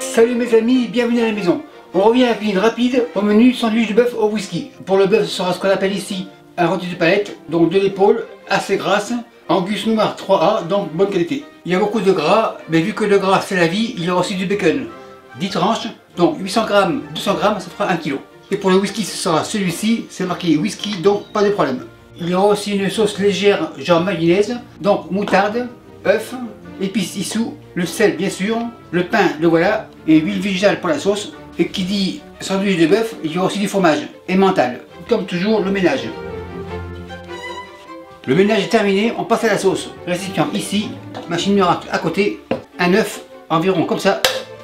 Salut mes amis, bienvenue à la maison. On revient avec une rapide au menu sandwich de bœuf au whisky. Pour le bœuf, ce sera ce qu'on appelle ici un rôti de palette, donc de l'épaule, assez grasse, Angus noir 3A, donc bonne qualité. Il y a beaucoup de gras, mais vu que le gras c'est la vie, il y aura aussi du bacon. 10 tranches, donc 800 grammes, 200 grammes, ça fera 1 kg. Et pour le whisky, ce sera celui-ci, c'est marqué whisky, donc pas de problème. Il y aura aussi une sauce légère, genre mayonnaise, donc moutarde, œuf, épices issou, le sel bien sûr, le pain, le voilà, et huile végétale pour la sauce. Et qui dit sandwich de bœuf, il y aura aussi du fromage, et mental. Comme toujours, le ménage. Le ménage est terminé, on passe à la sauce. Récipient ici, machine miracle à côté, un œuf environ comme ça,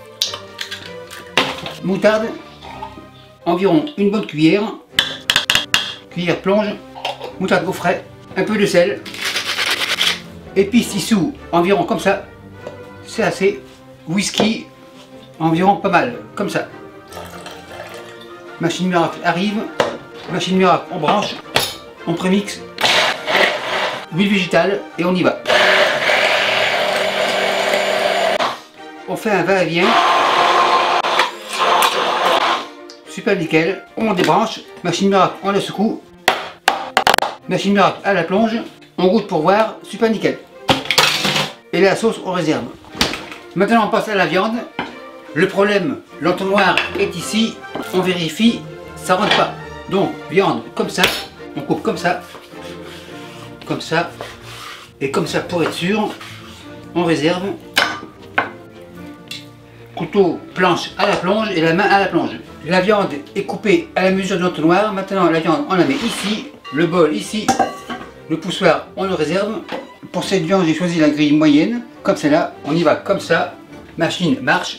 moutarde, environ une bonne cuillère, cuillère plonge, moutarde au frais, un peu de sel, épices issou environ comme ça, c'est assez, whisky environ pas mal, comme ça. Machine miracle arrive, machine miracle on branche, on prémixe, huile végétale et on y va. On fait un va-et-vient, super nickel, on débranche, machine miracle on la secoue, machine miracle à la plonge, on goûte pour voir, super nickel. Et la sauce on réserve. Maintenant on passe à la viande. Le problème, l'entonnoir est ici, on vérifie, ça rentre pas. Donc viande comme ça, on coupe comme ça, et comme ça pour être sûr, on réserve. Couteau, planche à la plonge et la main à la plonge. La viande est coupée à la mesure de l'entonnoir. Maintenant la viande on la met ici, le bol ici, le poussoir on le réserve. Pour cette viande j'ai choisi la grille moyenne, comme celle-là, on y va comme ça, machine marche.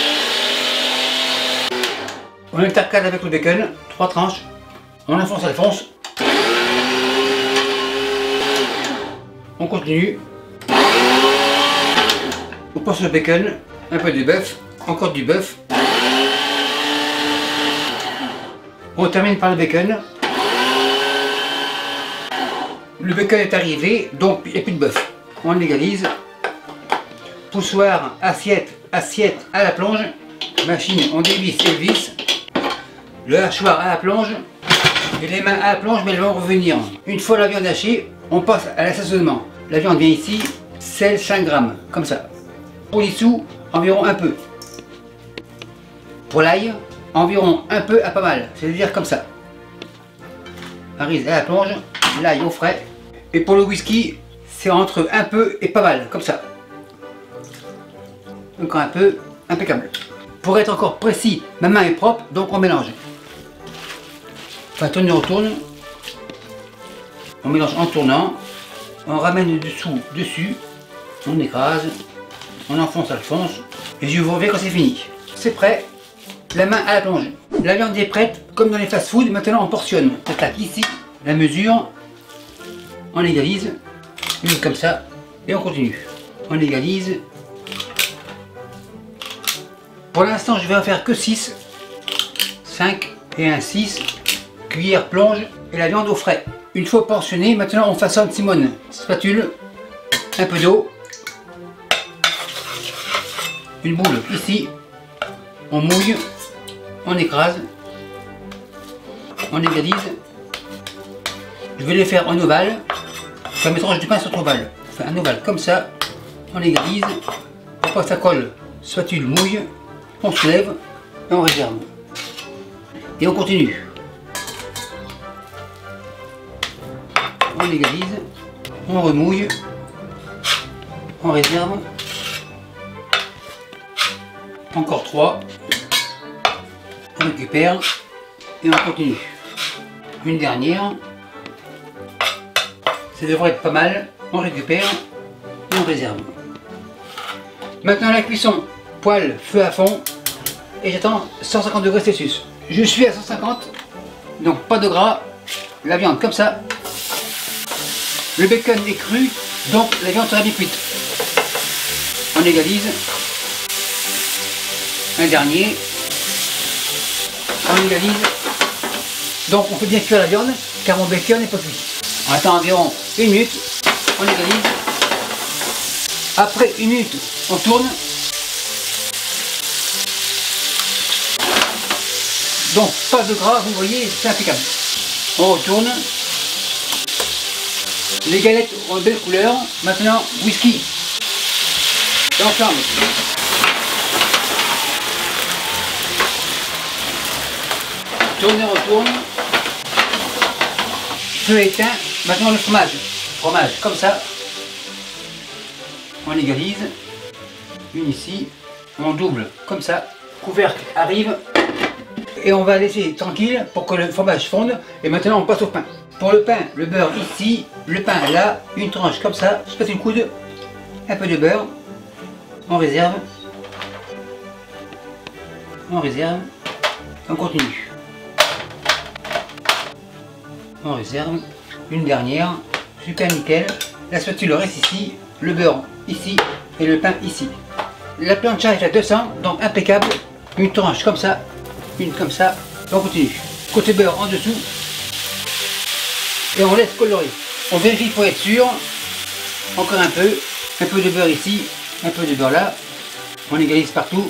On intercale avec le bacon, 3 tranches, on enfonce Alphonse. On continue. On passe le bacon, un peu de bœuf, encore du bœuf. On termine par le bacon. Le bacon est arrivé, donc il n'y a plus de bœuf. On l'égalise. Poussoir, assiette à la plonge. Machine, on dévisse et visse. Le hachoir à la plonge. Et les mains à la plonge, mais elles vont revenir. Une fois la viande hachée, on passe à l'assaisonnement. La viande vient ici, sel 5 grammes, comme ça. Pour l'issou, environ un peu. Pour l'ail, environ un peu à pas mal, c'est-à-dire comme ça. Arise à la plonge, l'ail au frais. Et pour le whisky, c'est entre un peu et pas mal, comme ça. Encore un peu, impeccable. Pour être encore précis, ma main est propre, donc on mélange. Enfin, tourne, on tourne. On mélange en tournant. On ramène le dessous dessus. On écrase. On enfonce Alphonse. Et je vous reviens quand c'est fini. C'est prêt. La main à la plonge. La viande est prête, comme dans les fast-food. Maintenant, on portionne. On tape ici la mesure. On égalise. Une comme ça. Et on continue. On égalise. Pour l'instant, je vais en faire que 6. 5 et un 6. Cuillère plonge et la viande au frais. Une fois portionné, maintenant on façonne Simone. Spatule, un peu d'eau, une boule ici, on mouille, on écrase, on égalise. Je vais les faire en ovale, comme mes tranches de pain sont ovales. Enfin un ovale comme ça, on égalise, pour pas que ça colle, spatule mouille, on se lève et on réserve. Et on continue. On égalise, on remouille, on réserve, encore 3, on récupère et on continue. Une dernière, ça devrait être pas mal, on récupère et on réserve. Maintenant la cuisson, poêle, feu à fond et j'attends 150 degrés Celsius. Je suis à 150, donc pas de gras, la viande comme ça. Le bacon est cru, donc la viande sera bien cuite. On égalise. Un dernier. On égalise. Donc on peut bien cuire la viande, car mon bacon n'est pas cuit. On attend environ 1 minute. On égalise. Après 1 minute, on tourne. Donc pas de gras, vous voyez, c'est impeccable. On retourne. Les galettes ont une belle couleur. Maintenant, whisky. Ensemble. Tourne et retourne. Feu éteint. Maintenant le fromage. Fromage comme ça. On égalise. Une ici. On double comme ça. Couvercle arrive. Et on va laisser tranquille pour que le fromage fonde. Et maintenant on passe au pain. Pour le pain, le beurre ici, le pain là, une tranche comme ça, je passe une coude, un peu de beurre, on réserve, on continue. On réserve, une dernière, super nickel, la spatule reste ici, le beurre ici et le pain ici. La plancha est à 200, donc impeccable, une tranche comme ça, une comme ça, on continue. Côté beurre en dessous. Et on laisse colorer. On vérifie pour être sûr. Encore un peu de beurre ici, un peu de beurre là. On égalise partout.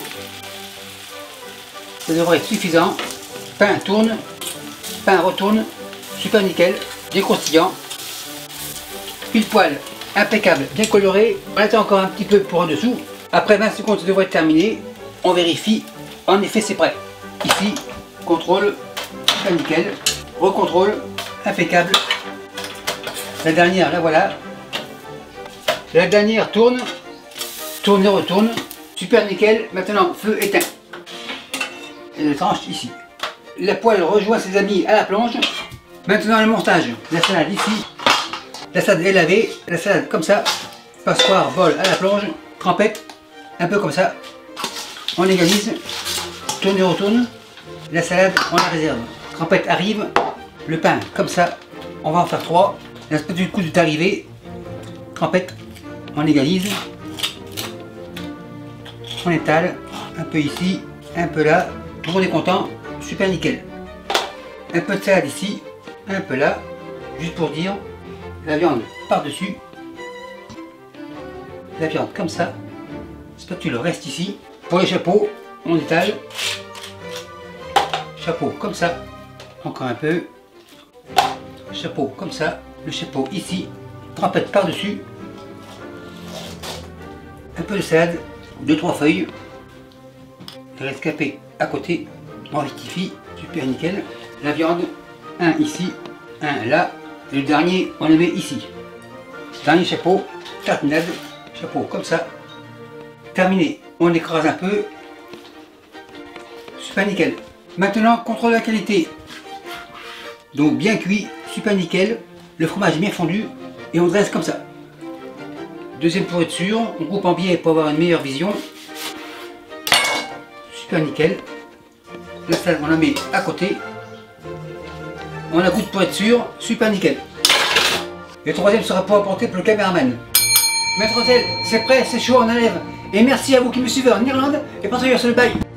Ça devrait être suffisant. Pain tourne, pain retourne, super nickel, bien croustillant. Pile poil, impeccable, bien coloré. On attend encore un petit peu pour en dessous. Après 20 secondes, ça devrait être terminé. On vérifie. En effet, c'est prêt. Ici, contrôle, super nickel. Recontrôle, impeccable. La dernière, la voilà. La dernière tourne et retourne. Super nickel. Maintenant, feu éteint. Et le tranche ici. La poêle rejoint ses amis à la planche. Maintenant, le montage. La salade ici. La salade est lavée. La salade comme ça. Passoire, bol à la planche. Trempette. Un peu comme ça. On égalise. Tourne et retourne. La salade, on la réserve. Trempette arrive. Le pain comme ça. On va en faire 3. La spatule de coude est arrivée. Trempette, on égalise. On étale. Un peu ici, un peu là. Tout le monde est content. Super nickel. Un peu de salade ici, un peu là. Juste pour dire, la viande par-dessus. La viande comme ça. La spatule reste ici. Pour les chapeaux, on étale. Chapeau comme ça. Encore un peu. Chapeau comme ça. Le chapeau ici, trempette par-dessus, un peu de salade, 2-3 feuilles, le rescapé à côté, on rectifie, super nickel. La viande, un ici, un là, et le dernier on le met ici. Dernier chapeau, tartinade, chapeau comme ça. Terminé, on écrase un peu, super nickel. Maintenant, contrôle la qualité. Donc bien cuit, super nickel. Le fromage est bien fondu et on dresse comme ça. Deuxième pour être sûr, on coupe en biais pour avoir une meilleure vision. Super nickel. La salade on la met à côté. On la goûte pour être sûr, super nickel. Et le troisième sera pour apporter pour le caméraman. Maître Hôtel, c'est prêt, c'est chaud, on enlève. Et merci à vous qui me suivez en Irlande et partagez sur le bail.